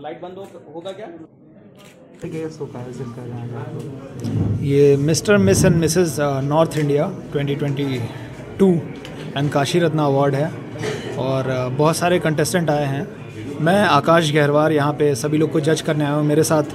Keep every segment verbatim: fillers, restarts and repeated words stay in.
Light बंद हो, होगा क्या? ये mister miss and missus North India twenty twenty two and Kashi Ratna award है और uh, बहुत सारे कंटेस्टेंट आए हैं। मैं आकाश गहरवार यहाँ पे सभी लोग को जज करने आया हूँ। मेरे साथ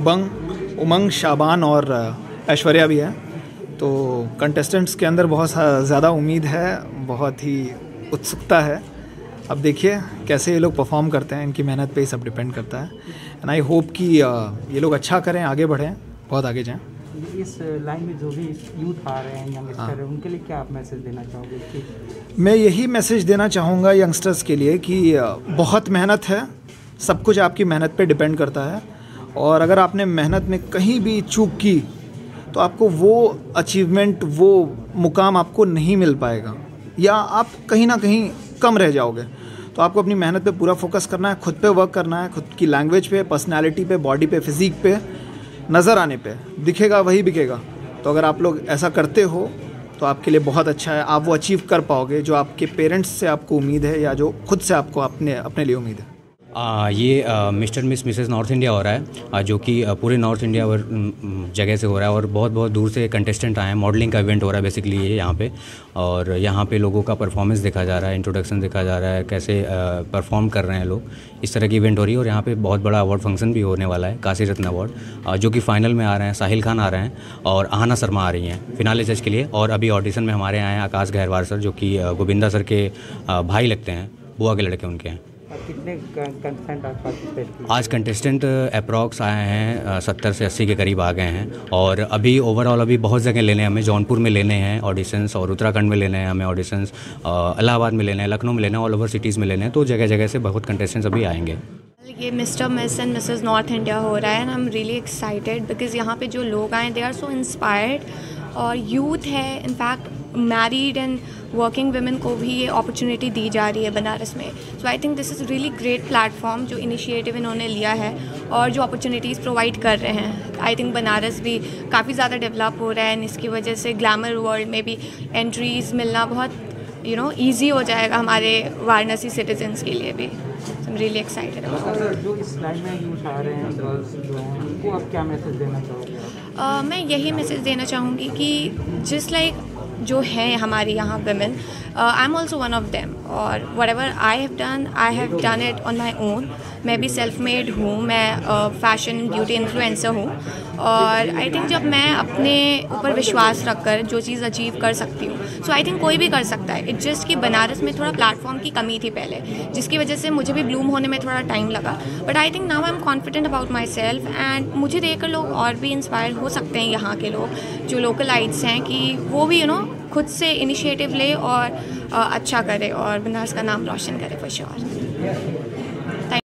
उमंग उमंग शाबान और uh, ऐश्वर्या भी है। तो कंटेस्टेंट्स के अंदर बहुत ज़्यादा उम्मीद है, बहुत ही उत्सुकता है। अब देखिए कैसे ये लोग परफॉर्म करते हैं, इनकी मेहनत पे ही सब डिपेंड करता है। एंड आई होप कि ये लोग अच्छा करें, आगे बढ़ें, बहुत आगे जाएं। इस लाइन में जो भी यूथ आ रहे हैं, यंगस्टर हैं, उनके लिए क्या आप मैसेज देना चाहोगे? मैं यही मैसेज देना चाहूँगा यंगस्टर्स के लिए कि बहुत मेहनत है, सब कुछ आपकी मेहनत पे डिपेंड करता है। और अगर आपने मेहनत में कहीं भी चूक की तो आपको वो अचीवमेंट, वो मुकाम आपको नहीं मिल पाएगा, या आप कहीं ना कहीं कम रह जाओगे। तो आपको अपनी मेहनत पे पूरा फोकस करना है, खुद पे वर्क करना है, खुद की लैंग्वेज पे, पर्सनालिटी पे, बॉडी पे, फिजिक पे, नज़र आने पे, दिखेगा वही बिकेगा। तो अगर आप लोग ऐसा करते हो तो आपके लिए बहुत अच्छा है। आप वो अचीव कर पाओगे जो आपके पेरेंट्स से आपको उम्मीद है या जो खुद से आपको अपने अपने लिए उम्मीद है। आ, ये आ, mister miss missus North India हो रहा है, आ, जो कि पूरे नॉर्थ इंडिया और जगह से हो रहा है और बहुत बहुत दूर से कंटेस्टेंट आए हैं। मॉडलिंग का इवेंट हो रहा है बेसिकली ये यहाँ पे, और यहाँ पे लोगों का परफॉर्मेंस देखा जा रहा है, इंट्रोडक्शन देखा जा रहा है, कैसे परफॉर्म कर रहे हैं लोग। इस तरह की इवेंट हो रही है और यहाँ पे बहुत बड़ा अवार्ड फंक्शन भी होने वाला है, काशी रत्न अवार्ड, जो कि फाइनल में आ रहे हैं। साहिल खान आ रहे हैं और आहना शर्मा आ रही हैं फिनाले जज के लिए। और अभी ऑडिशन में हमारे आए हैं आकाश गहरवार सर, जो कि गोविंदा सर के भाई लगते हैं, बुआ के लड़के उनके हैं। कितने कंटेस्टेंट आज पार्टिसिपेट किए? आज कंटेस्टेंट अप्रॉक्स आए हैं सत्तर से अस्सी के करीब आ गए हैं। और अभी ओवरऑल अभी बहुत जगह लेने हैं हमें। जौनपुर में लेने हैं ऑडिशंस, और उत्तराखंड में लेने हैं हमें ऑडिशंस, इलाहाबाद में लेने हैं, लखनऊ में लेने हैं, ऑल ओवर सिटीज़ में लेने हैं। तो जगह जगह से बहुत कंटेस्टेंट्स अभी आएंगे। ये mister miss and missus North India हो रहा है and I am really excited because यहाँ पे जो लोग आए दे आर सो इंस्पायर्ड, और यूथ है, in fact married and working women को भी ये अपॉर्चुनिटी दी जा रही है बनारस में। So I think this is really great platform जो इनिशिएटिव इन्होंने लिया है और जो अपॉर्चुनिटीज़ प्रोवाइड कर रहे हैं। आई थिंक बनारस भी काफ़ी ज़्यादा डेवलप हो रहा है एंड इसकी वजह से ग्लैमर वर्ल्ड में भी एंट्रीज़ मिलना बहुत यू नो ईजी हो जाएगा हमारे वाराणसी सिटीजन्स के लिए भी। I am really excited about. जो इस लाइन में यूथ आ रहे हैं, गर्ल्स जो हैं, उनको आप क्या मैसेज देना चाहोगे? uh, मैं यही मैसेज देना चाहूँगी कि जिस लाइक जो हैं हमारे यहाँ women, I am also one of them, और whatever I have done I have done it on my own. मैं भी सेल्फ मेड हूँ, मैं फैशन ब्यूटी इन्फ्लुएंसर हूँ, और आई थिंक जब मैं अपने ऊपर विश्वास रखकर जो चीज़ अचीव कर सकती हूँ, सो आई थिंक कोई भी कर सकता है। इट जस्ट कि बनारस में थोड़ा प्लेटफॉर्म की कमी थी पहले, जिसकी वजह से मुझे भी ब्लूम होने में थोड़ा टाइम लगा। But I think now I am confident about myself, and मुझे देखकर लोग और भी इंस्पायर हो सकते हैं, यहाँ के लोग जो लोकलाइट्स हैं, कि वो भी यू नो खुद से इनिशिएटिव ले और अच्छा करे और बनारस का नाम रोशन करे फॉर श्योर।